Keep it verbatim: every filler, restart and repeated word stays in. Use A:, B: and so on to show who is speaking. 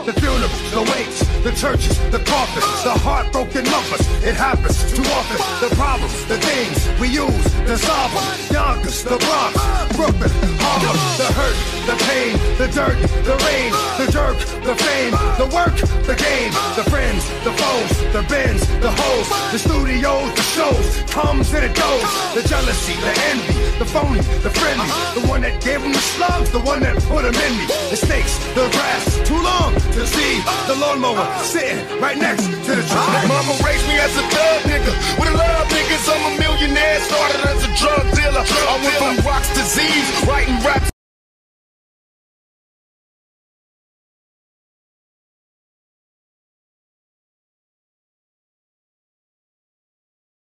A: the funerals, the wakes, the churches, the coffins, the heartbroken lovers. It happens too often. The problems, the things we use to solve them. Yonkers, the Bronx, Brooklyn, Harlem, the hurt, the pain, the dirt, the rain, the jerk, the fame, the work, the game, the friends, the foes, the bends, the hoes, the studios, the shows, comes and it goes. The jealousy, the envy, the phony, the friendly, the one that gave them the slugs, the one that put them in me. The snakes, the grass, too long to see. The lawnmower sitting right next to the tree.
B: Mama raised me as a thug nigga with a love niggas. I'm a millionaire, started as a